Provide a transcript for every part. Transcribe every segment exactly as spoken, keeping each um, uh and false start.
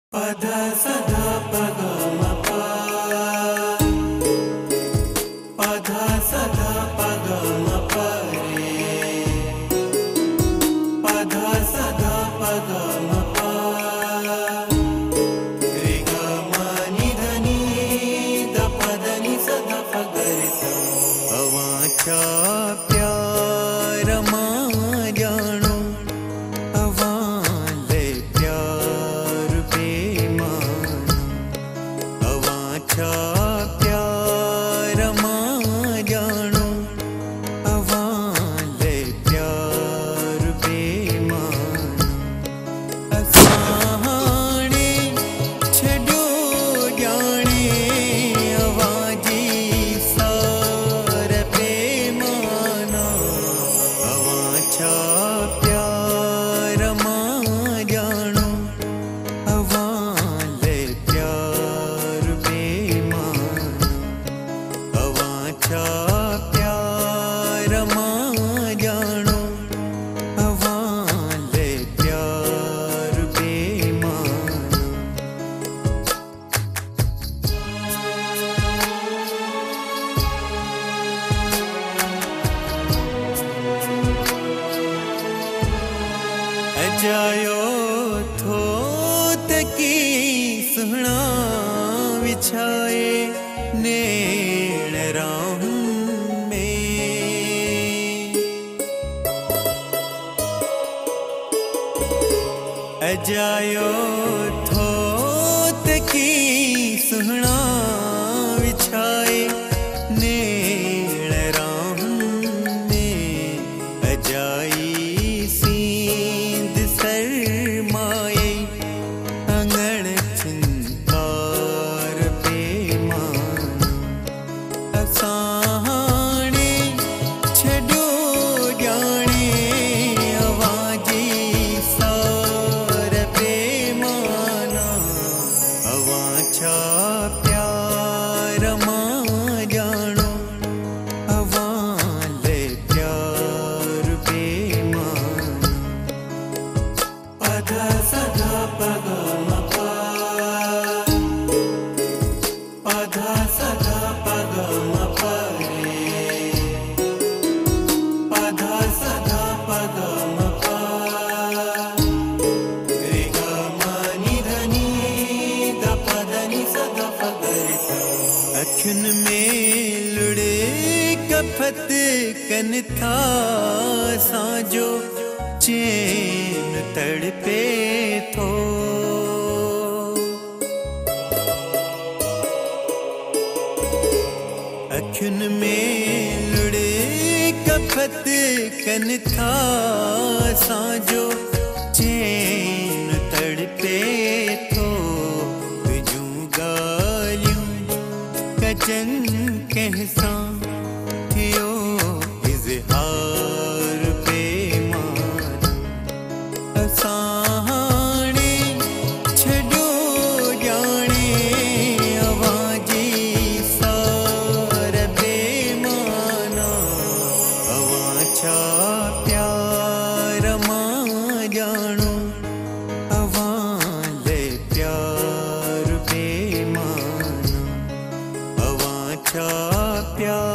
Pada sada pada mapa, pada sada pada mapa re, pada sada pada mapa, re ga ma ni dha ni da pada ni sada pada re sa. Avancha pyar ma jano, avan le pyar pe maan. Avancha pyar ma jano, avan le pyar pe maan. Asahane chhadyo jaane, awaji sar pe maana. Avancha pyar ma jano, avan le pyar pe maan. Avancha pyar ma jano, avan le pyar pe maan. अजायो थोत की सुहना विछाए नेण राह में. अजायो थोत की सुहना विछाए नेण राह में. अजाई सींद सरमाए अंगण चिंतार पे मान. असाने छड्यो जाने, अवाजी सार पे माना. अवांछा प्यार मा जानो, अवां ले प्यार पे मान. Pada sada pada mapa, pada sada pada mapa re, pada sada pada mapa, re ga ma ni dha ni da pada ni sada pada re sa. अखिन में लुड़े कफत कन था साजो चैन तड़पे थो. अखिन में लुड़े कफत कन था साजो चैन तड़पे थो. तुझूं गालियूं कचन कहसा थियो इज़हार पे मान. असाने छड्यो जाने, अवाजी सार पे माना. अवांछा प्यार मा जानो, अवां ले प्यार पे माना. अवांछा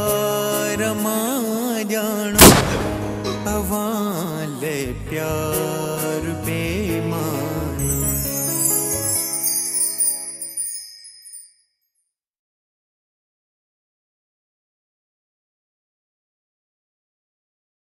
प्यार मा जानो, अवां ले प्यार